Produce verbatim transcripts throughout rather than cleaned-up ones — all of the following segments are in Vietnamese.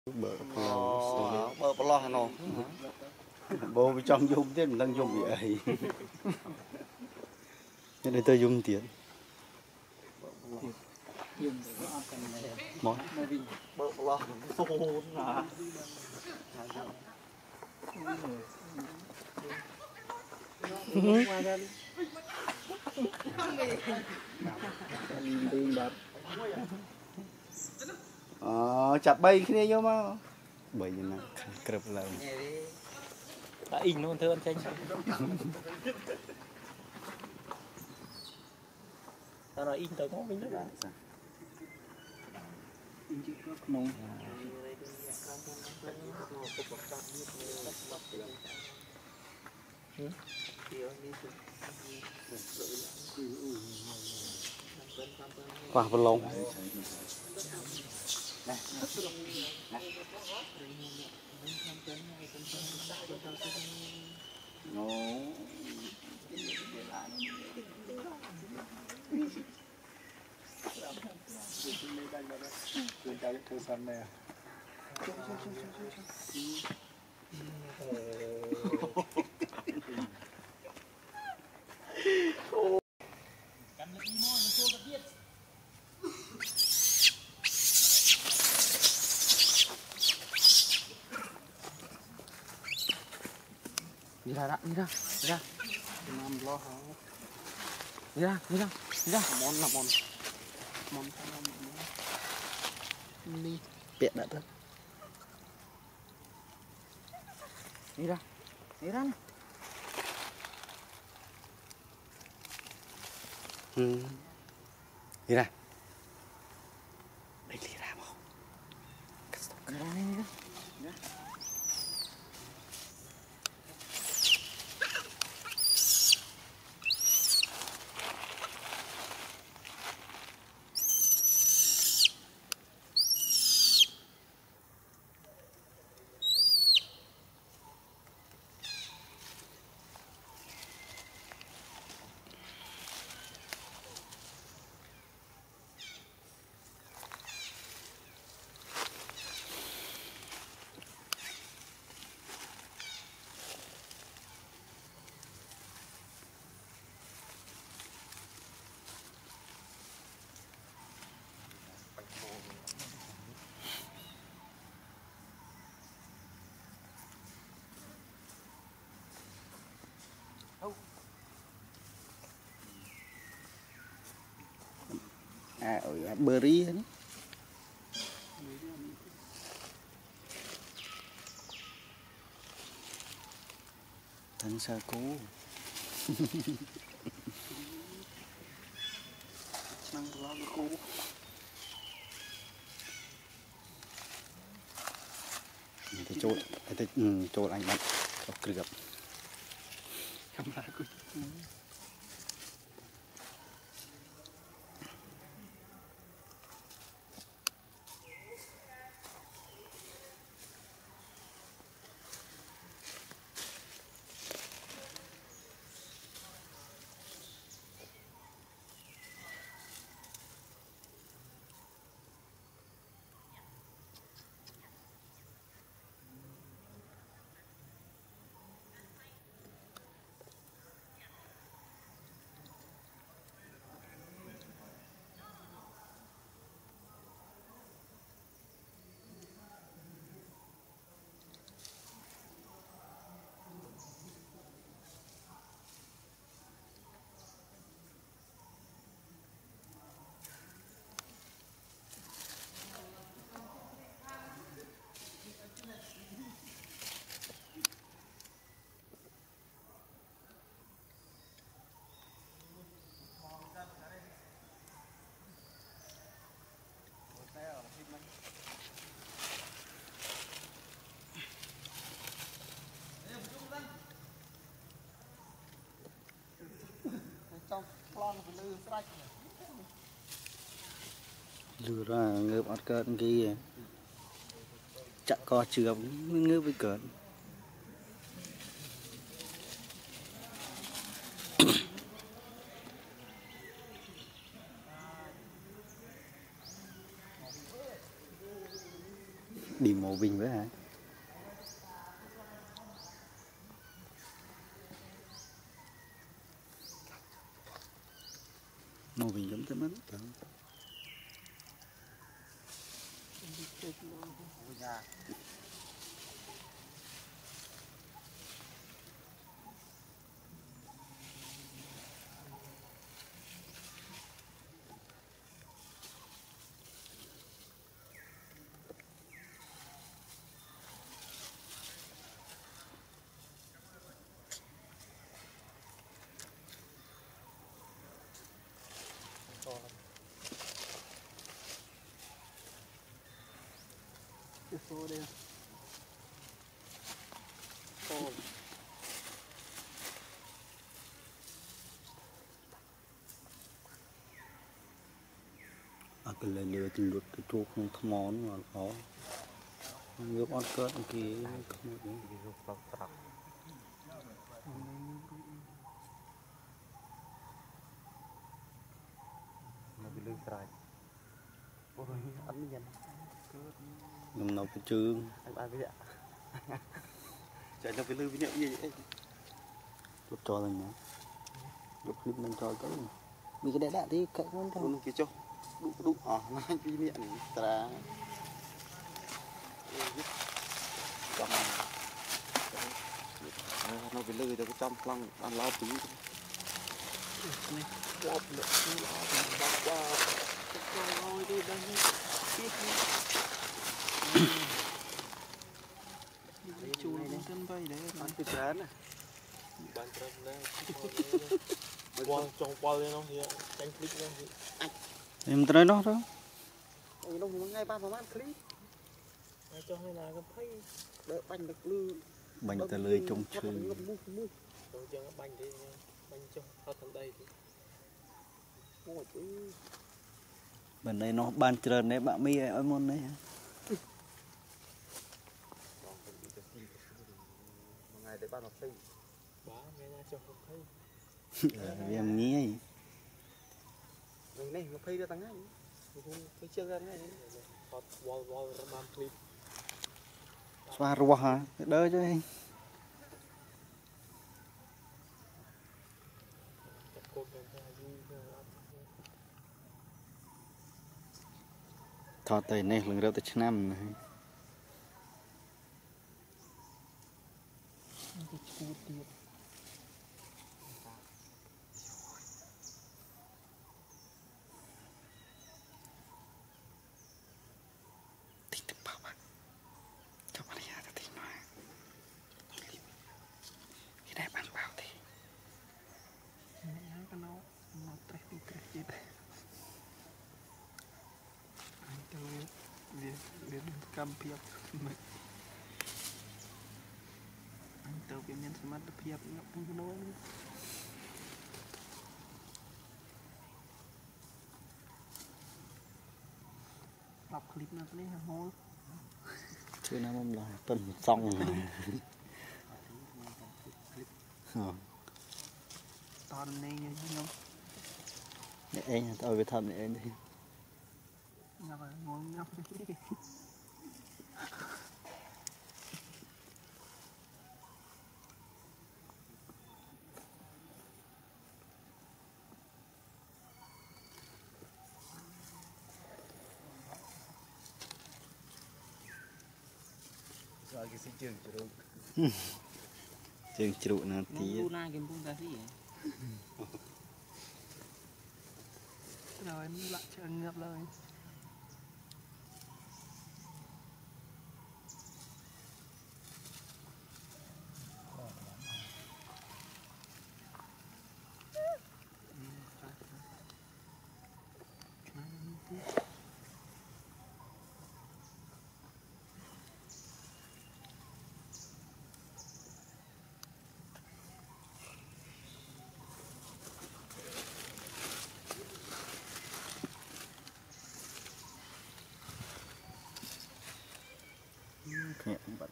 bờ lo bờ bờ lo nó bố bị trong dung thế mình đang dung vậy nên đây tôi dung tiền món bờ lo xô nè ờ chặt bay cái này vô mà bay như này kẹp lại đã in luôn thưa anh tranh tao nói in tới có mình nữa nông quả bờ lông nó đi ra đi ra đi ra làm lo hả đi ra đi ra đi ra món là món món đi bẹt đã thôi đi ra đi ra ừ. Đi ra đây đi ra mau đi ra đi ra à ở berry ấy thằng sa cú năng lo cú thì trộn thì ừ, trộn anh bắt có cửa gặp không lại cứ trong plan lư strike lừa ra ngớp ăn cơn kia chặt co chưa ngớp với cơn đi màu bình với hả màu bình giống thế mất cái số đây à cái lời lừa tình luật cái chuột không thấm món mà khó ngược ăn cơm kia không được nó bị lươn trái ôi ăn gì nằm nấu cái trứng anh ăn cái gì chạy nó bị lươn bị nhậu gì vậy lúc cho lên nữa lúc clip mình cho tới mình cái đại đại thì cậy con thôi nó kia cho đụng đụng à nó bị miệng tra nó bị lươn cho cái trong lăng ăn lao tí này lọp nữa lọp qua rồi đi đây Chùa con chân bay đấy ăn cái chén này bàn trầm đấy qua trong qua lên không thì đánh click lên thì em tới đó đó ôi nó ngay ba vào clip ai cho hay là cái thấy đợi bánh được lư bánh tờ lưới trong chơi rồi chân bánh thì bánh cho ở thằng đây thì ôi chứ bên đây nó ban trơn đấy bạn mi ở môn đấy ngày để ba nó xây bá nghe ra cho không thấy em nghĩ ngày này nó xây ra tăng ngay không thấy chưa ra ngay hot wall wall ram clip xoa rùa hả đỡ chứ cô cần ra vui thọ tay này lần đầu tới năm này cam phiệp anh tàu cái miếng smart phiệp nó cũng nói đọc clip nó lấy hàng hố chứ nó mong là tuần xong rồi toàn này như không để anh tôi về thăm để anh đi ngồi ngồi ngắm rồi cái sinh trường chủ trường trụ nào tí Luna game pun tadi rồi nó lại chờ ngập lời mẹ bật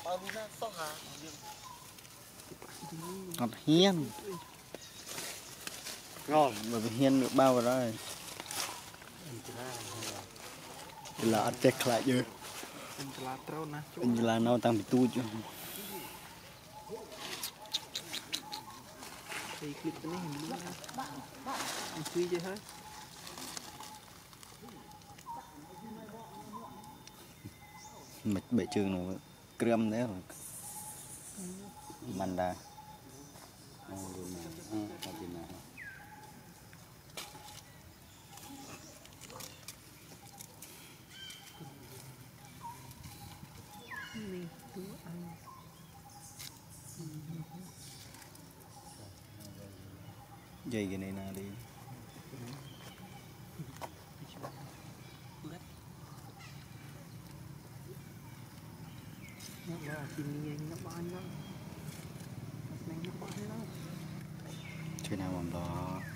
ở bên đó sót hả ngọt hiên ngon bởi vì hiên được bao vào rồi là ăn tẹt lại chứ anh là trâu nè anh là nó tăng bị tu chứ thì clip cái này hình luôn anh suy chứ hết mệt bể trường nó krem đấy rồi manda dây cái này nào đi nó chim nghe nó bao nó này nó bao nó chơi nào bằng đó